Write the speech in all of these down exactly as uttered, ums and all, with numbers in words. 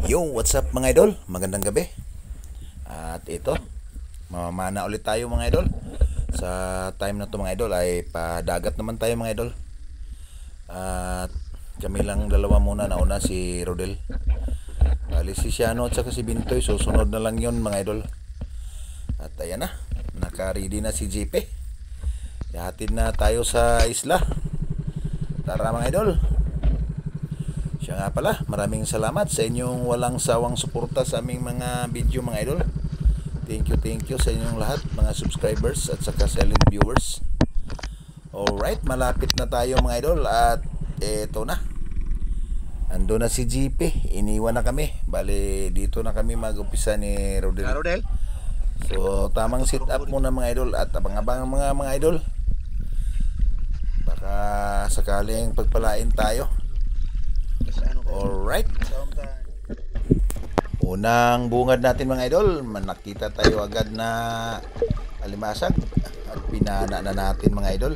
Yo, what's up mga idol? Magandang gabi. At ito, mamamana ulit tayo mga idol. Sa time na to mga idol ay padagat naman tayo mga idol. At kami lang dalawa muna, nauna si Rodel. Bali si Siano at saka si Bintoy, susunod na lang yun mga idol. At ayan na, naka-ready na si J P. Ihatid na tayo sa isla. Tara mga idol. Siya nga pala, maraming salamat sa inyong walang sawang suporta sa aming mga video mga idol. Thank you, thank you sa inyong lahat, mga subscribers at saka silent viewers. Alright, malapit na tayo mga idol at eto na. Ando na si G P, iniwan na kami. Bali, dito na kami mag-upisa ni Rodel. Rodel. So, tamang sit up muna mga idol at abang-abang mga mga idol. Baka sakaling pagpalain tayo. Alright. Unang bungad natin mga idol, nakita tayo agad na alimasag at pinana na natin mga idol.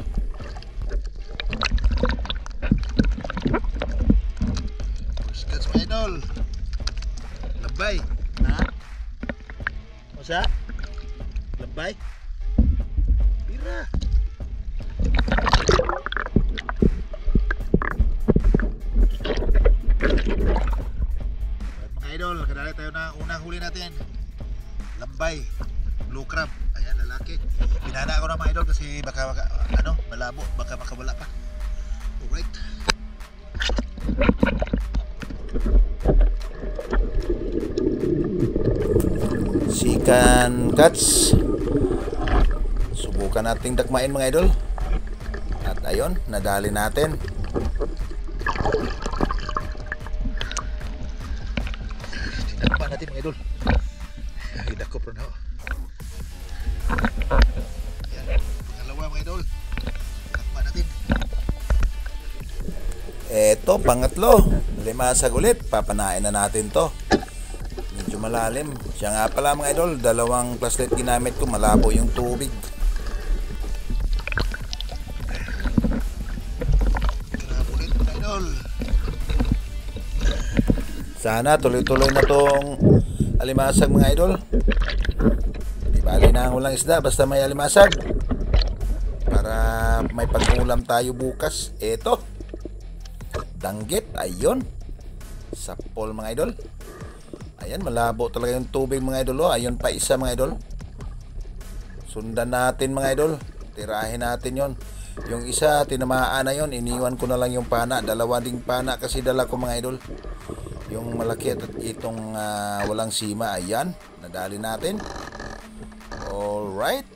Skats mga idol. Labay. Ha? Masa? Labay. Pira. Mga idol, kadali tayo na unang huli natin. Lambay, blue crab. Ayan, lalaki. Pinana ako na mga idol kasi baka, baka ano, malabo, baka makawala pa. Alright. Sikan Cats. Subukan nating dakmain mga idol. At ayun, nadali natin. Tinakpan natin mga idol. Hidak ko pro na ho. Ayan, pangalawa mga idol. Tinakpan natin. Eto, pangatlo. Limasag ulit. Papanain na natin to. Medyo malalim. Siya nga pala mga idol, dalawang flashlight ginamit ko. Malabo yung tubig. Grabe ulit mga idol. Sana tuloy-tuloy na tong alimasag mga idol. Di bali na ang walang isda basta may alimasag. Para may pag-ulam tayo bukas. Eto. Danggit, ayun. Sapol mga idol. Ayan, malabo talaga yung tubig mga idol. Oh, ayun pa isa mga idol. Sundan natin mga idol. Tirahin natin yon. Yung isa, tinamaan na yon. Iniwan ko na lang yung pana. Dalawa ding pana kasi dala ko mga idol. Yung malaki at itong uh, walang sima. Ayan, nadali natin. Alright.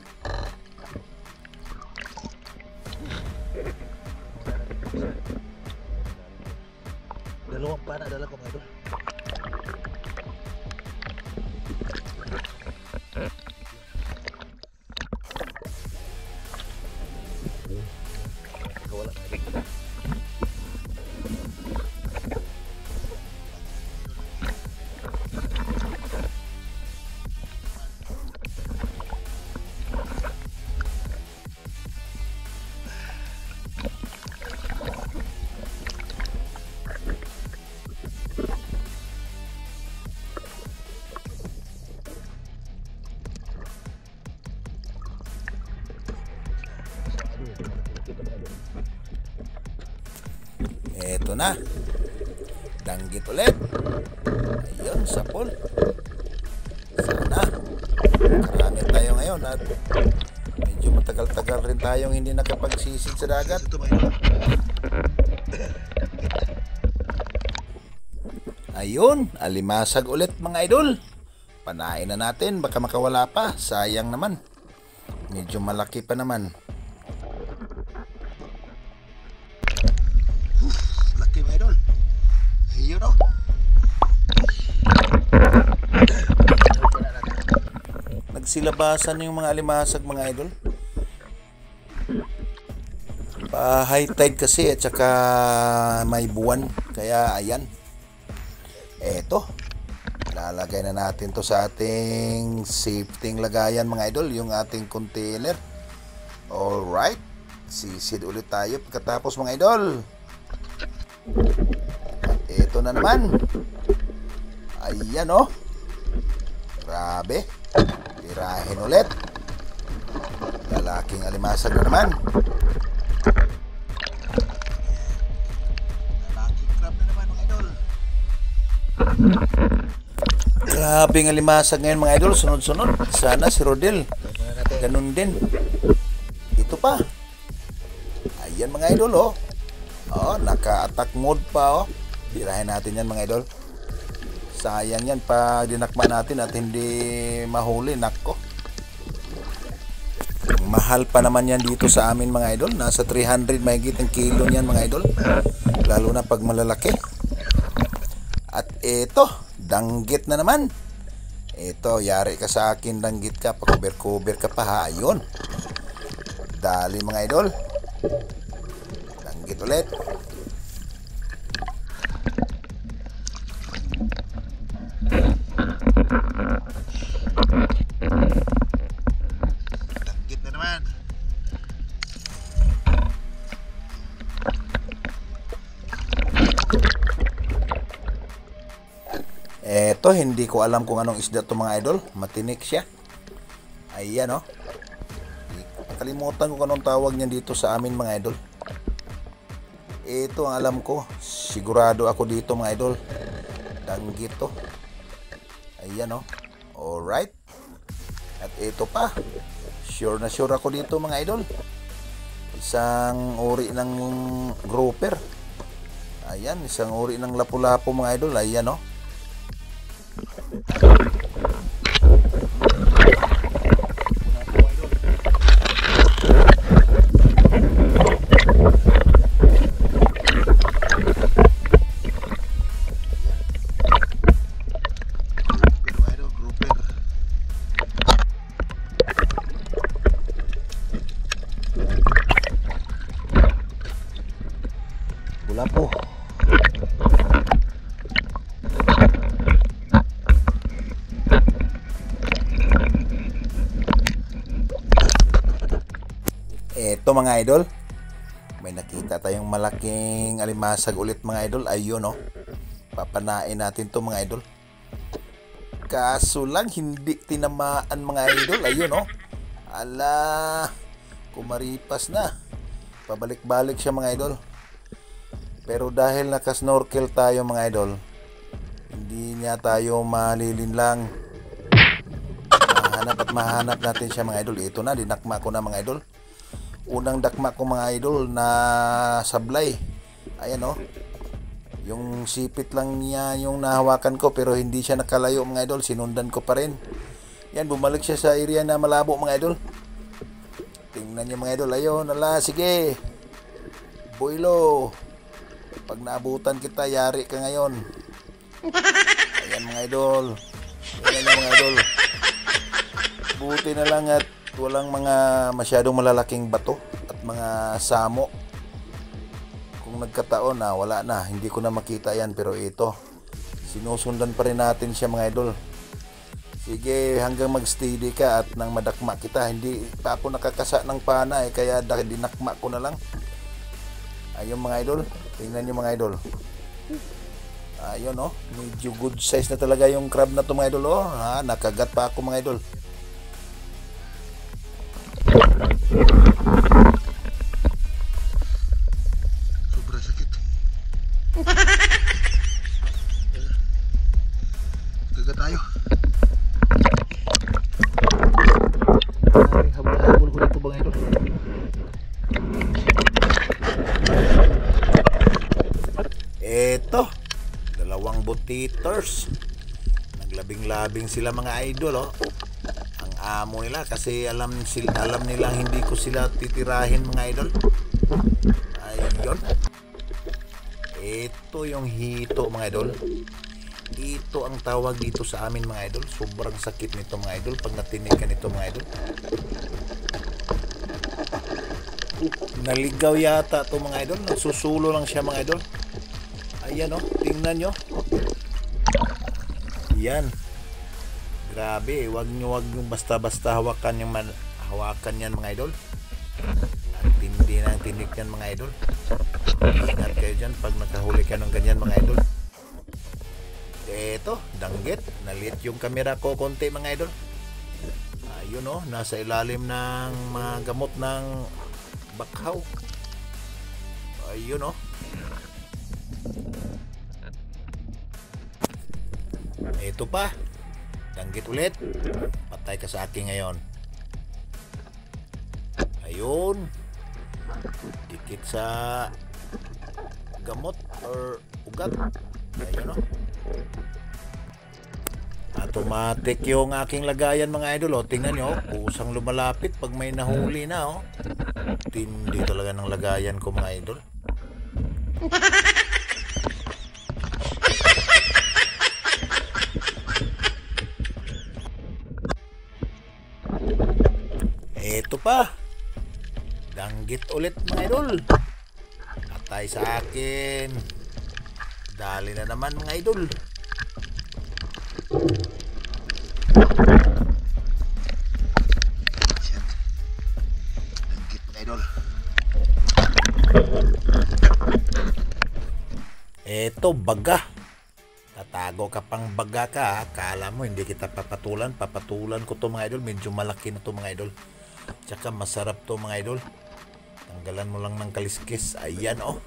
Dalawang pana dala ko mga idol. Wala mga idol. Eto na. Danggit ulit. Ayun, sapol. Sana. Marami tayo ngayon at medyo matagal-tagal rin tayong hindi nakapagsisid sa dagat. Ito mga idol. Ayun, alimasag ulit mga idol. Panain na natin, baka makawala pa. Sayang naman. Medyo malaki pa naman. Laki mga idol. Ayun o. Nagsilabasan yung mga alimasag mga idol. Pa high tide kasi at saka may buwan. Kaya ayan. Eto. Lalagay na natin to sa ating safety lagayan mga idol. Yung ating container. Alright. Sisid ulit tayo pagkatapos mga idol. At ito na naman. Ayan oh. Grabe. Tirahin ulit. Lalaking alimasag na naman. Lalaking crab na naman mga idol. Grabe ng alimasag ngayon mga idol. Sunod-sunod. Sana si Rodel ganun din. Ito pa. Ayan mga idol oh. Oh, naka-attack mode pa oh. Tirahin natin yan mga idol. Sayang yan pag dinakma natin at hindi mahuli. Nako. Mahal pa naman yan dito sa amin mga idol. Nasa three hundred mahigit ang kilo niyan mga idol. Lalo na pag malalaki. At ito, danggit na naman. Ito, yari ka sa akin, danggit ka. Pa-cover-cover ka pa ha. Ayun. Dali mga idol. Danggit ulit. Danggit na naman. Eto, hindi ko alam kung anong isda to mga idol. Matinik siya. Ayan oh. Nakalimutan ko kung anong tawag niyan dito sa amin mga idol. Ito ang alam ko. Sigurado ako dito mga idol. Danggit to. Ayan oh. Alright. At ito pa. Sure na sure ako dito mga idol. Isang uri ng grouper. Ayan, isang uri ng lapu-lapu mga idol. Ayan oh. Lapu. Eto mga idol, may nakita tayong malaking alimasag ulit mga idol. Ayun oh. Papanain natin to mga idol. Kaso lang hindi tinamaan mga idol. Ayun oh. Ala, kumaripas na. Pabalik-balik siya mga idol. Pero dahil naka-snorkel tayo mga idol, hindi niya tayo malilinlang. Mahanap at mahanap natin siya mga idol. Ito na, dinakma ko na mga idol. Unang dakma ko mga idol na sablay. Ayan oh. Yung sipit lang niya yung nahawakan ko, pero hindi siya nakalayo mga idol. Sinundan ko pa rin. Yan, bumalik siya sa area na malabo mga idol. Tingnan niyo mga idol. Ayun, ala, sige. Boylo. Pag naabutan kita, yari ka ngayon. Ayan mga idol. Ayan mga idol. Buti na lang at walang mga masyadong malalaking bato at mga samo. Kung nagkataon na, wala na. Hindi ko na makita yan. Pero ito, sinusundan pa rin natin siya mga idol. Sige, hanggang mag-steady ka at nang madakma kita. Hindi pa ako nakakasa ng pana eh, kaya dinakma ko na lang. Ayun mga idol, tingnan nyo mga idol. Ayun oh, medyo good size na talaga yung crab na to mga idol oh. Ha, nakagat pa ako mga idol. Sobrang sakit. Gaga tayo. Ay, habol-habol ko dito mga idol. Eto, dalawang butiters. Naglabing-labing sila mga idol oh. Ang amo nila kasi alam sila, alam nila hindi ko sila titirahin mga idol. Ayun. Ito yung hito mga idol. Ito ang tawag dito sa amin mga idol. Sobrang sakit nito mga idol pag natinig ka nito mga idol. Naligaw yata to mga idol. Nagsusulo lang siya mga idol. Ayan oh, tingnan nyo. Yan. Grabe, wag nyo wag nyo basta-basta hawakan yung man, hawakan yan mga idol. Ang tindi na ang tinik yan mga idol. Ingat kayo dyan pag nakahuli ka ng ganyan mga idol. Eto, danggit. Nalit yung camera ko konti mga idol. Ayun oh, nasa ilalim ng mga gamot ng bakhaw. Ayun oh. Ito pa. Danggit ulit. Patay ka sa akin ngayon. Ayun. Dikit sa gamot or ugat. Ayun oh. Automatic yung aking lagayan mga idol oh. Tingnan nyo, kusang lumalapit pag may nahuli na oh. Tindi talaga ng lagayan ko mga idol. Eto pa. Danggit ulit mga idol. Patay sa akin. Dali na naman mga idol. Yan. Danggit mga idol. Eto, baga. Tatago ka pang baga ka ha. Kala mo hindi kita papatulan. Papatulan ko to mga idol. Medyo malaki na to mga idol. Tsaka masarap to mga idol. Tanggalan mo lang ng kaliskis. Ayan oh.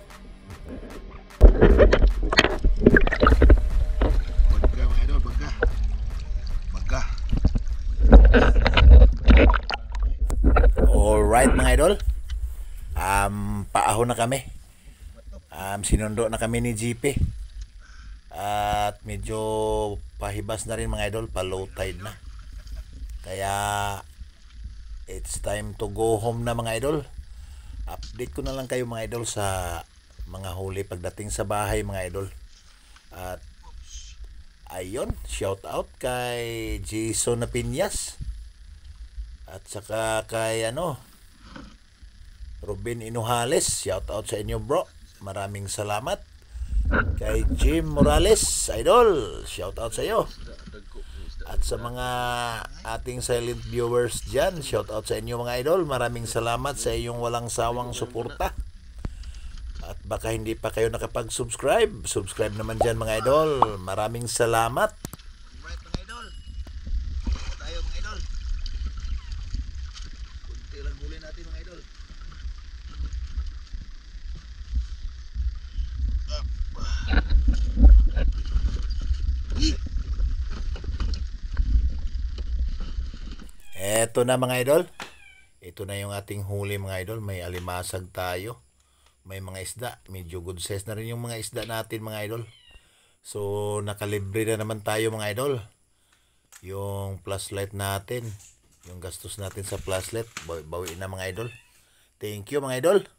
Baga mga idol, baga. Baga. Alright mga idol. Um, paahon na kami. Um, sinundo na kami ni G P. At medyo pahibas na rin mga idol. Pa low tide na. Kaya it's time to go home na mga idol. Update ko na lang kayo mga idol sa mga huli pagdating sa bahay mga idol. At ayun, shout out kay Jason Napiñas. At saka kay ano, Robin Inuhales, shout out sa inyo bro. Maraming salamat. Kay Jim Morales, idol, shout out sa iyo. At sa mga ating silent viewers dyan, shout out sa inyo mga idol. Maraming salamat sa iyong walang sawang suporta. At baka hindi pa kayo nakapag-subscribe, subscribe naman dyan mga idol. Maraming salamat. Alright mga idol. Tayo mga idol. Kunti lang huli natin mga idol. Eto na mga idol. Ito na yung ating huli mga idol. May alimasag tayo. May mga isda. Medyo good size na rin yung mga isda natin mga idol. So nakalibre na naman tayo mga idol. Yung flashlight natin. Yung gastos natin sa flashlight. Bawiin na mga idol. Thank you mga idol.